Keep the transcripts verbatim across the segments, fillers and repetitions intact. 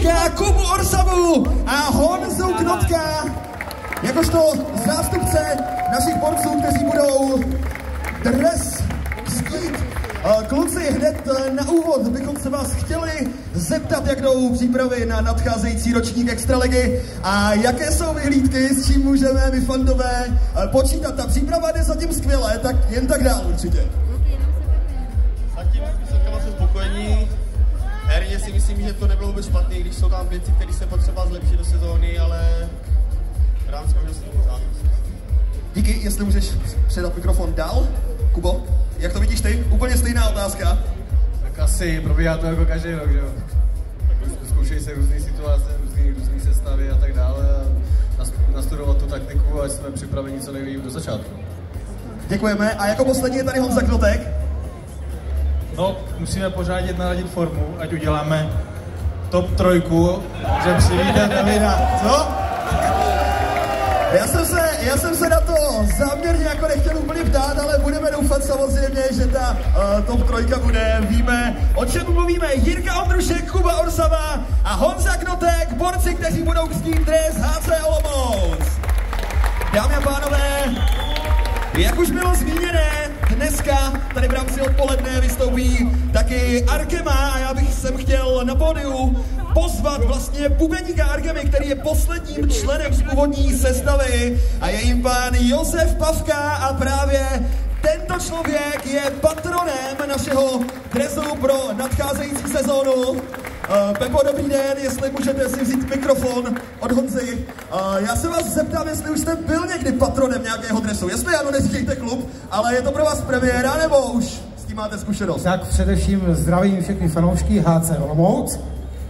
Vítá Kubu Orsavu a Honzu Knotka, jakožto zástupce našich borců, kteří budou dres skýt. Kluci, hned na úvod bychom se vás chtěli zeptat, jak jdou přípravy na nadcházející ročník Extraligy a jaké jsou vyhlídky, s čím můžeme my fandové počítat. Ta příprava jde zatím skvěle, tak jen tak dál určitě. Zatím jsme celkem asi spokojení. Herně si myslím, že to nebylo vůbec špatný, když jsou tam věci, které se potřeba zlepšit do sezóny, ale rád jsme že Díky, jestli můžeš předat mikrofon dál. Kubo, jak to vidíš ty? Úplně stejná otázka. Tak asi probíhá to jako každý rok, že jo? Zkoušejí se různé situace, různé různé sestavy a tak dále a nastudovat tu taktiku a jsme připraveni co nejlíp do začátku. Děkujeme. A jako poslední je tady Honza Knotek. No, musíme pořádně naladit formu, ať uděláme top trojku, že přivítat Davida. Co? Já jsem, se, já jsem se na to záměrně jako nechtěl úplně ptát, ale budeme doufat samozřejmě, že ta uh, top trojka bude. Víme, o čem mluvíme. Jirka Ondrušek, Kuba Orsava a Honza Knotek, borci, kteří budou kstít dres H C Olomouc. Dámy a pánové, jak už bylo zmíněné, dneska tady v rámci odpoledne vystoupí taky Arkema a já bych sem chtěl na pódiu pozvat vlastně bubeníka Arkemy, který je posledním členem z původní sestavy a je jim pán Josef Pavka a právě tento člověk je patronem našeho dresu pro nadcházející sezónu. Uh, Pepo, dobrý den, jestli můžete si vzít mikrofon od Honzy. Uh, já se vás zeptám, jestli už jste byl někdy patronem nějakého dresu. Jestli ano, neříkejte klub, ale je to pro vás premiéra, nebo už s tím máte zkušenost? Tak především zdravím všechny fanoušky H C Olomouc.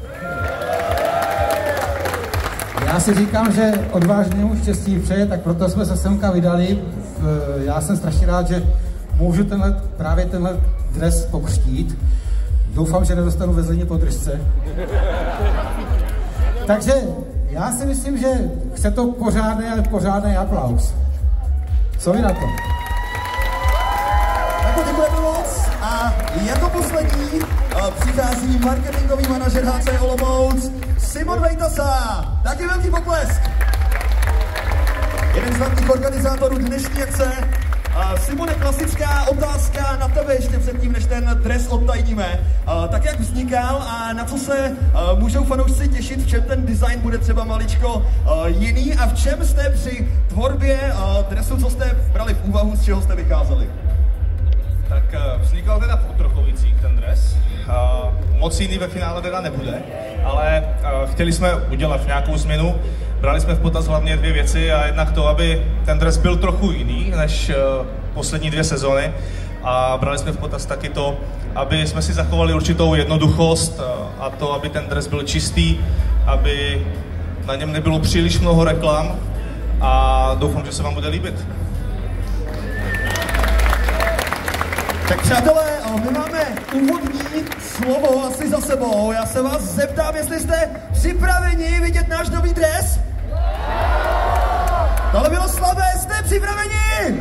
Já si říkám, že odvážnému štěstí přeje, tak proto jsme se semka vydali. Já jsem strašně rád, že můžu tenhle, právě tenhle dres pokřtít. Doufám, že nedostanu ve Zlíně po držce. Takže já si myslím, že chce to pořádný, pořádný aplaus. Co vy na to? Tak děkujeme moc. A jako poslední přichází marketingový manažer H C Olomouc Simon Vejtasa. Taky velký potlesk. Jeden z hlavních organizátorů dnešní akce. Simone, klasická otázka na tebe ještě předtím, než ten dres odtajníme. Tak jak vznikal a na co se můžou fanoušci těšit, v čem ten design bude třeba maličko jiný a v čem jste při tvorbě dresu, co jste brali v úvahu, z čeho jste vycházeli? Tak vznikal teda v Otrochovicích ten dres. Moc jiný ve finále teda nebude, ale chtěli jsme udělat nějakou změnu. Brali jsme v potaz hlavně dvě věci a jednak to, aby ten dres byl trochu jiný než poslední dvě sezony a brali jsme v potaz taky to, aby jsme si zachovali určitou jednoduchost a to, aby ten dres byl čistý, aby na něm nebylo příliš mnoho reklam a doufám, že se vám bude líbit. Tak přátelé, my máme úvodní slovo asi za sebou. Já se vás zeptám, jestli jste připraveni vidět náš nový dres? Tohle bylo slabé, jste připraveni?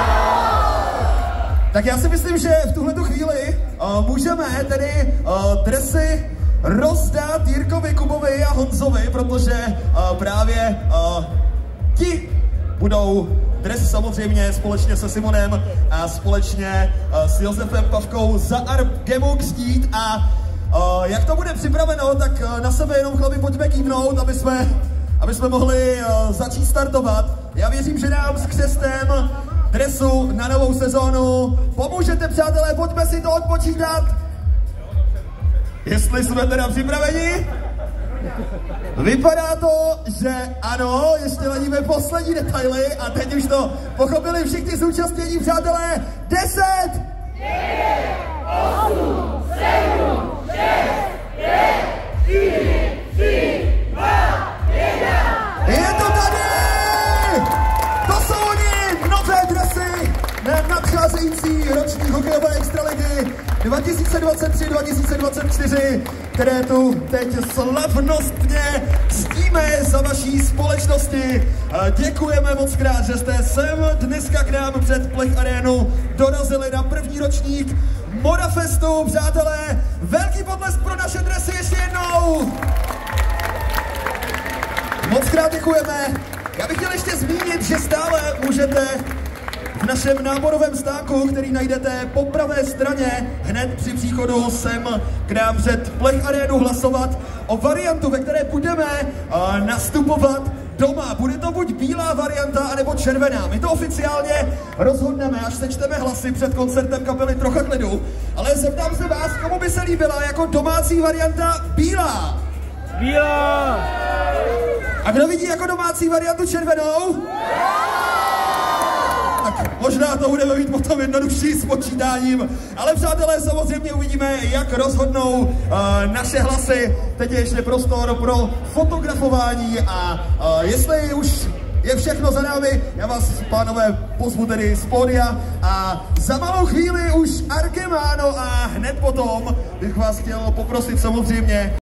Tak já si myslím, že v tuhletu chvíli uh, můžeme tedy uh, dresy rozdat Jirkovi, Kubovi a Honzovi, protože uh, právě uh, ti budou dres samozřejmě společně se Simonem a společně uh, s Josefem Pavkou za Arkemu kstít a uh, jak to bude připraveno, tak uh, na sebe jenom chlapi pojďme kývnout, aby jsme, aby jsme mohli uh, začít startovat. Já věřím, že nám s křestem dresu na novou sezónu pomůžete, přátelé, pojďme si to odpočítat. Jestli jsme teda připraveni? Vypadá to, že ano, ještě ladíme poslední detaily a teď už to pochopili všichni zúčastnění, přátelé. deset, devět, osm, sedm, šest, pět, čtyři, tři, dva, jedna. Je to tady! To jsou oni, nové dresy na nadcházející ročník hokejové extraligy dva tisíce dvacet tři dva tisíce dvacet čtyři, které tu teď slavnostně ctíme za vaší společnosti. Děkujeme moc krát, že jste sem dneska k nám před Plech Arénu dorazili na první ročník Morafestu. Přátelé, velký potlesk pro naše dresy ještě jednou. krát děkujeme. Já bych chtěl ještě zmínit, že stále můžete v našem náborovém stánku, který najdete po pravé straně hned při příchodu sem k nám před Plech Arénu, hlasovat o variantu, ve které budeme uh, nastupovat doma. Bude to buď bílá varianta, anebo červená. My to oficiálně rozhodneme, až sečteme hlasy před koncertem kapely Trocha klidu. Ale zeptám se vás, komu by se líbila jako domácí varianta bílá? Bílá! A kdo vidí jako domácí variantu červenou? Tak možná to budeme mít potom jednodušší s počítáním, ale přátelé, samozřejmě uvidíme, jak rozhodnou uh, naše hlasy. Teď je ještě prostor pro fotografování a uh, jestli už je všechno za námi, já vás, pánové, pozvu tedy z pódia a za malou chvíli už Arkemáno a hned potom bych vás chtěl poprosit samozřejmě